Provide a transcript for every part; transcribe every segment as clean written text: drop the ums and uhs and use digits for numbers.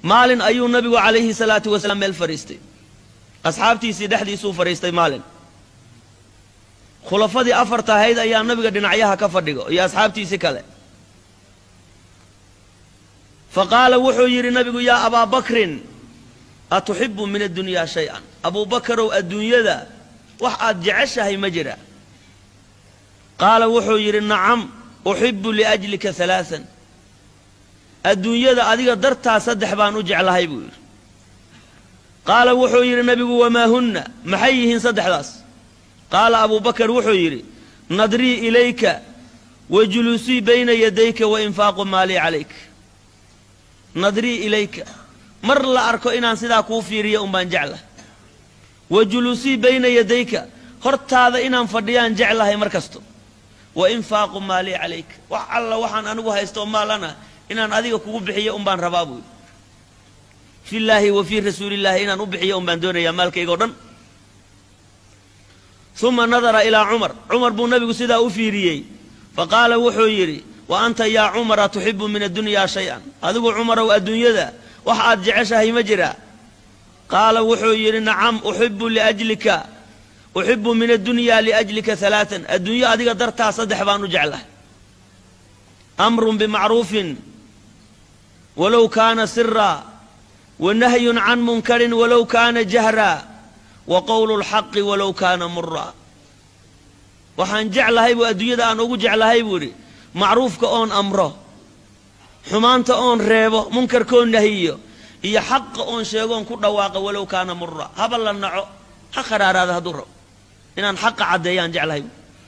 maalin ayuu nabigu calayhi salaatu wasalaam meel fariistay asxaabtiisii dhexdiisuu fariistay maalin khulafadii afarta ahayd ayaa nabiga dhinacyaha ka fadhigo iyo asxaabtiisii kale faqaala wuxuu yidhi nabigu yaa abaa bakrin atuxibu min addunyaa shay-an abuu bakarow adduunyada wax aad jeceshahay ma jira qaala wuxuu yidhi nacam uxibu liajlika alaaan adduunyada adiga dartaa saddex baan u jeclahay buu yidhi qaala wuxuu yidhi nabigu wamaa hunna maxay yihiin saddexdaas qaala abuu bakar wuxuu yidhi nadrii ilayka wa juluusii bayna yadayka wa infaaqu maalii calayk nadrii ilayka mar la arko inaan sidaa kuu fiiriyo unbaan jeclahay wa juluusii bayna yadayka hortaada inaan fadhiyaan jeclahay mar kasto wa infaaqu maalii calayka wax alla waxaan anigu haysto maalana inaan adiga kugu bixiyo unbaan rabaa buu yidhi fillaahi wa fii rasuulillaahi inaan u bixiyo unbaan doonayaa maalkayga o dhan uma nadara ilaa cumar buu nabigu sidaa u fiiriyey faqaala wuxuu yidhi wa anta yaa cumara tuxibu min addunyaa shay-an adigu cumarow adduunyada wax aad jeceshahay ma jira qaala wuxuu yidhi nacam uxibu min addunyaa liajlika alaaan adduunyo adiga dartaa saddex baan u jeclahay amrun bimacruufin walow kaana siraa wa nahyun can munkarin walow kaana jahraa wa qowlu lxaqi walow kaana muraa waxaan jeclahay buu adduunyada aan ugu jeclahay buu idhi macruufka oon amro xumaanta oon reebo munkarkoon nahiyo iyo xaqa oon sheegoon ku dhawaaqa walow kaana muraa haba la naco ha qaraaraada hadduu rabo inaan xaqa caddeeyaan jeclahay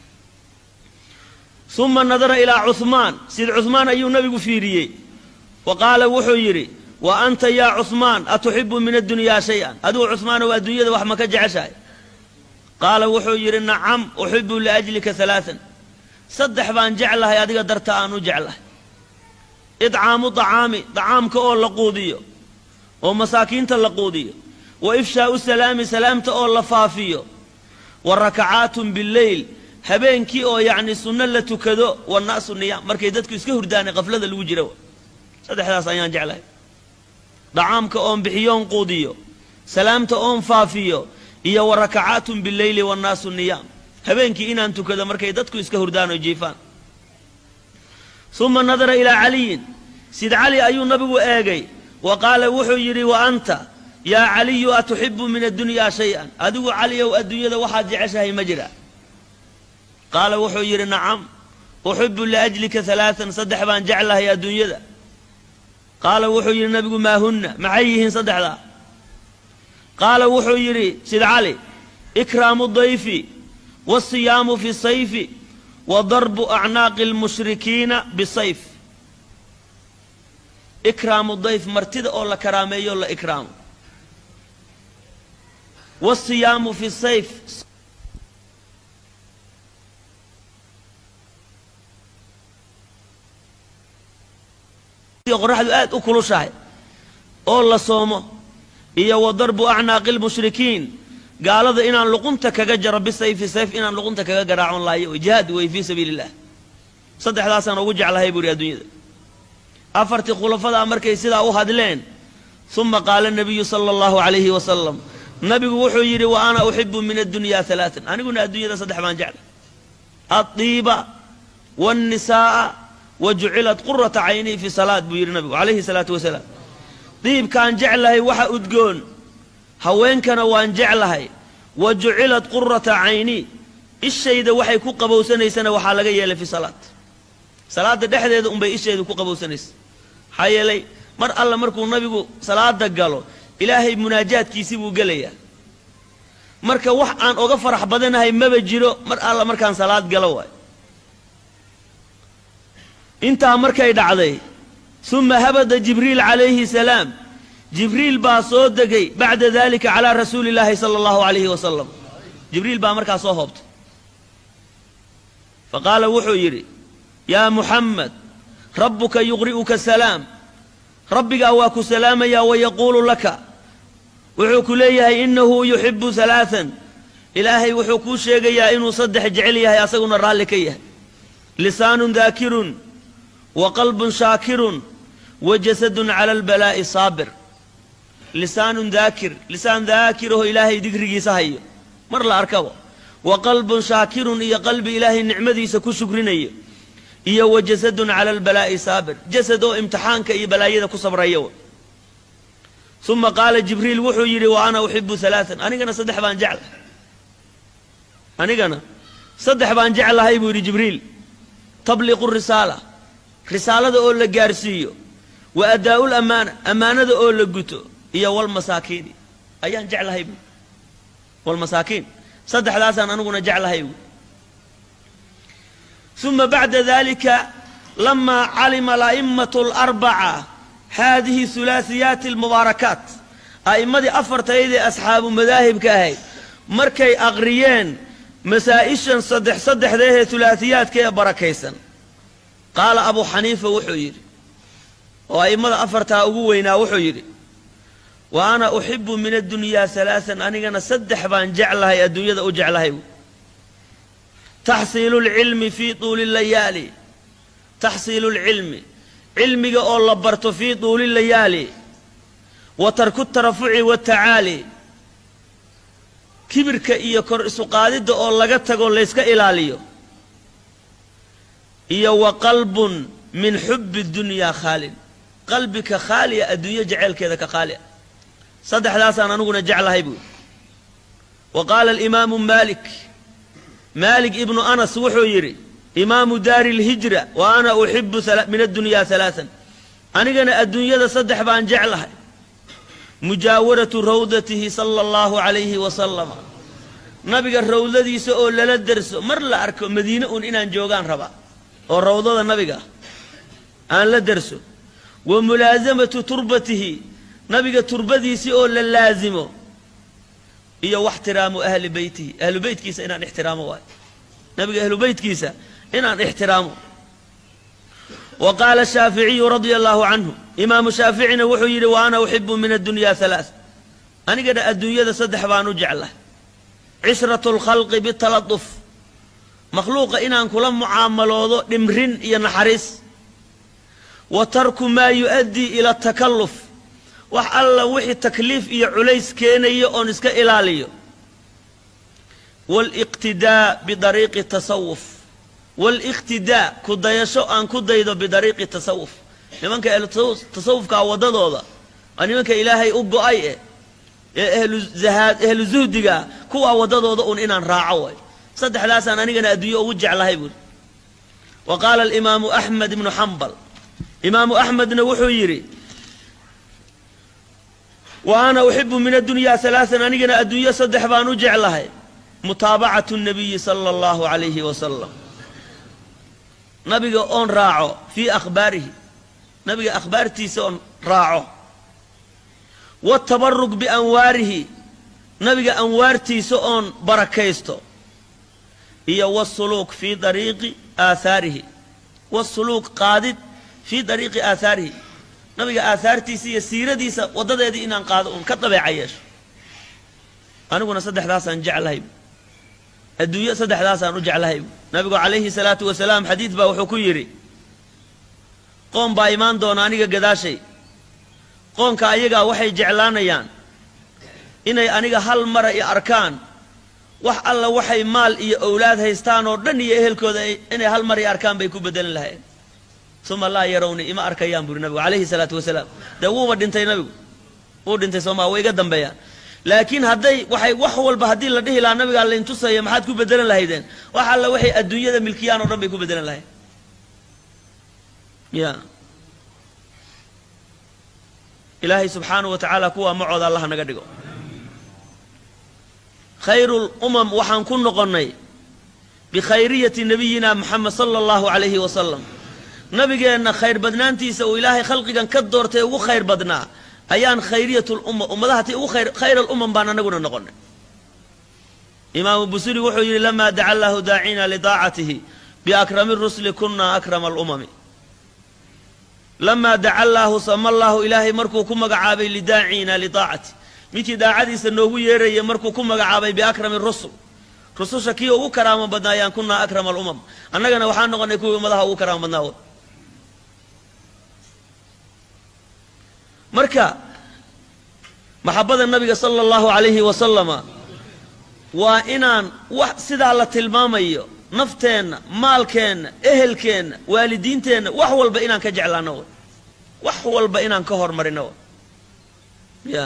uma nadara ilaa cuhmaan sid cuhmaan ayuu nabigu fiiriyey wa qaala wuxuu yidhi wa anta yaa cuhmaan atuxibu min addunyaa shay-an adigu cuhmaanow adduunyada wax ma ka jeceshahay qaala wuxuu yidhi nacam uxibu liajlika alaaan saddex baan jeclahay adiga darta aan u jeclahay idcaamu dacaami dacaamka oo la quudiyo oo masaakiinta la quudiyo wa ifshaau salaami salaamta oo la faafiyo wa rakacaatun billeyl habeenkii oo yacni sunno la tukado wanna'su niyaam markay dadku iska hurdaane qaflada lagu jira saddexdaas ayaan jeclahay dacaamka oon bixiyoon quudiyo salaamta oon faafiyo iyo wa rakacaatun billeyli wannaasu niyaam habeenkii inaan tukado markay dadku iska hurdaan oo jiifaan uma nadara ilaa caliyin sid cali ayuu nabigu eegay wa qaala wuxuu yidhi wa anta yaa caliyu atuxibu min addunyaa shay-an adigu caliyow adduunyada waxaad jeceshahay ma jira qaala wuxuu yidhi nacam uxibu liajlika alaaan saddex baan jeclahay adduunyada qaala wuxuu yidhi nabigu maa hunna maxay yihiin saddexdaa qaala wuxuu yidhi sid cali ikraamu dayfi waasiyaamu fi sayfi wa darbu acnaaqi almushrikiina bisayf ikraamu dayf martida oo la karaameeyo la ikraamo waasiyaamu fi sayf qoraxdu aad u kulushahay oo la soomo iyo wa darbu acnaaqi lmushrikiin gaalada inaan luqunta kaga jaro bisayfi sayf inaan luqunta kaga garaacon laayo jihaad wey fii sabiili illah saddexdaasaan ugu jeclahay buu ihi adduunyada afartii khulafadaa markay sidaa u hadleen uma qaala nabiyu sala allahu calayhi wasalam nabigu wuxuu yidhi wa ana uxibu min addunyaa alaaan aniguna adduunyada saddex baan jeclay addiiba waannisaa'a wa jucilat qurata caynii fi salaad buu yidhi nabigu calayhi salaatu wasalaam diibkaan jeclahay waxa udgoon haweenkana waan jeclahay wa jucilat qurata caynii ishayda waxay ku qabowsanaysana waxaa laga yeelay fi salaad salaada dhexdeeda unbay ishayda ku qabowsanaysa maxaa yeelay mar alla markuu nabigu salaada galo ilaahay munaajaadkiisii buu gelayaa marka wax aan oga farax badanahay maba jiro mar alla markaan salaad galo waay intaa markay dhacday uma habada jibriil calayhi salaam jibriil baa soo degay bacda dalika calaa rasuuli illaahi sala allahu calayhi wasalam jibriil baa markaa soo hoobtay faqaala wuxuu yidhi yaa muxamed rabbuka yuqri'uka salaam rabbigaa waa ku salaamayaa wayaquulu laka wuxuu ku leeyahay innahu yuxibu alaaan ilaahay wuxuu kuu sheegayaa inuu saddex jecel yahay asaguna raalli ka yahay lisaanun daakirun wa qalbun shaakirun wa jasadun cala albalaa'i saabir لسان ذاكر لسان ذاكره إلهي ذكري سهي مر لا أركبه وقلب شاكر إيا قلب إلهي النعمة سكو شكرين إيا وجسد على البلاء صابر جسده امتحانك إيا بلاء كو صبر ثم قال جبريل وحو يري وأنا أحب ثلاثا أنا قنا صدح بان جعل أنا قنا صدح بان جعل هاي بوري جبريل تبلغ الرسالة رسالة أول لقارسيو وأداء الأمانة أمانة أول لقوتو إيا والمساكين أيان جعل هاي والمساكين صدح ثلاثا أنا قنا جعل هاي ثم بعد ذلك لما علم الأئمة الأربعة هذه ثلاثيات المباركات أئمة أفرت أيدي أصحاب مذاهب كهي مركي أغريين مسائشا صدح ذيه ثلاثيات كي بركيسا قال أبو حنيفة وحير وأئمة أفرتها أقوينا وحير وأنا أحب من الدنيا ثلاثا أنا صدح بان جعلها الدنيا أجعلها تحصيل العلم في طول الليالي تحصيل العلم علمك أول لبرت في طول الليالي وترك الترفع والتعالي كبرك إيا كرس قادد أول لغتك ليسك إلاليو إيا وقلب من حب الدنيا خالي قلبك خالي الدنيا جعل كذا كخالي صدح لاسا نقول جعلها يبو وقال الإمام مالك ابن أنس وحيري إمام دار الهجرة وأنا أحب من الدنيا ثلاثا أنا قنا الدنيا صدح بان جعلها مجاورة روضته صلى الله عليه وسلم نبي الروضة دي سؤال للدرس مر لا أركو مدينة إن جوغان ربا والروضة النبي أن للدرس وملازمة تربته نبي تربتي سؤال للازمه إيا واحترام أهل بيته أهل بيت كيسا إنان احترامه واي نبي أهل بيت كيسا إنان احترامه وقال الشافعي رضي الله عنه إمام الشافعي وحيري وأنا أحب من الدنيا ثلاث أنا قد الدنيا صدح بانو جعله عشرة الخلق بالتلطف مخلوق إنان كل معاملة نمرن ينحرس وترك ما يؤدي إلى التكلف وحال وحي التكليف إيا عليس كيني أونسك إلاليو والاقتداء بطريق التصوف والاقتداء كدايشو أن كدايدو بطريق التصوف لمنك التصوف كعوضة هذا أن لمنك إلهي أبو أي أهل زهدك كو عوضة هذا أن إنان راعوي صدح لاسا أنيقنا أدوية وجع الله يقول وقال الإمام أحمد بن حنبل إمام أحمد نوحو يري وأنا أحب من الدنيا ثلاثا أنيقنا أدوية صدح بانو جعلها متابعة النبي صلى الله عليه وسلم نبي أون راعو في أخباره نبي أخبارتي سون راعو والتبرك بأنواره نبي أنوارتي سون بركيستو هي والسلوك في طريق آثاره والسلوك قادد في طريق آثاره نبي آثارتي سي سيرة دي وضد يدي إنان قادون كطبع عيش أنا قلنا صدح داسا نجعلها الدنيا صدح داسا نجعلها نبي عليه الصلاة والسلام حديث با وحكيري قوم با إيمان دونانيك قداشي قوم كأيقا وحي جعلانيان إني أنيقا هل مرأي أركان وح الله وحي مال إي أولاد هيستان ودن يأهل كودا إني هل مرأي أركان بيكو بدل لها ثم الله يروني إما أركيان بور نبي عليه الصلاة والسلام دوو ودنتي نبي ودنتي سوما ويقدم بيان لكن هدي وحي وحول بهدي لديه لا نبي قال لين تصيا ما حد كو بدلن لهيدين waxa alla wixii adduunyada milkiyaan oo dhan bay ku bedelan lahayn ya ilaahi subhanahu wa ta'ala kuwa macooda allah naga dhigo khayrul umam waxaan ku noqonay bi khayriyati nabiyina muhammad sallallahu alayhi wa sallam nabigeena khayr badnaantiisa oo ilaahay khalqigan ka doortay ugu khayr badnaa ayaan khayriyatul umma ummadaha ugu khayrul umam baan anaguna noqonay إمام بصيري وحي لما دعا الله داعينا لطاعته بأكرم الرسل كنا أكرم الأمم لما دعا الله صلى الله إلهي مركو كما قعابي لداعينا لطاعته متى داعدي سنوه يري مركو كما قعابي بأكرم الرسل رسول شكيه وكرام بدنايان كنا أكرم الأمم أننا وحان نغني كوي مدها وكرام بدناو مركا محبة النبي صلى الله عليه وسلم وإنان سيدا الله تلماميو نفتين مالكين إهلكين والدينتين وحول بإنان كجعلانو وحول بإنان كهر مرينو يا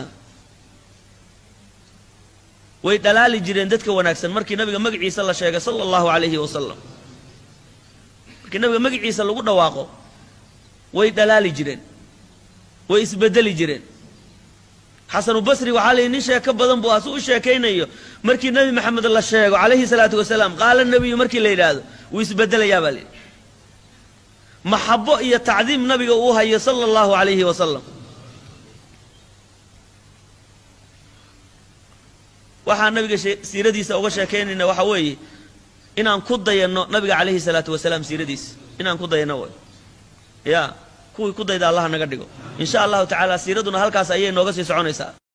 ويدلالي جيرين ددك وناكسن markii nabiga magaciisa la sheegay sallallahu alayhi wa sallam markii nabiga magaciisa lagu dhawaaqo way dalaali jireen way isbedeli jireen xasan basri waxa la in sheeka badan buu asu sheekaynayo markii nabi maxamed la sheego alayhi salatu wasalaam qaal nabi markii la yiraahdo uu isbedelayaa bal maxabo iyo taadiim nabiga uu hayo sallallahu alayhi wa sallam waxaa nabiga siiradiisa uga sheekeynayna waxa weeye inaan ku dayano nabiga calayhi salaatu wasalaam siiradiisa inaan ku dayano way ya kuwii ku dayda Allah naga dhigo insha Allah taala siiraduna halkaas ayay nooga sii soconaysaa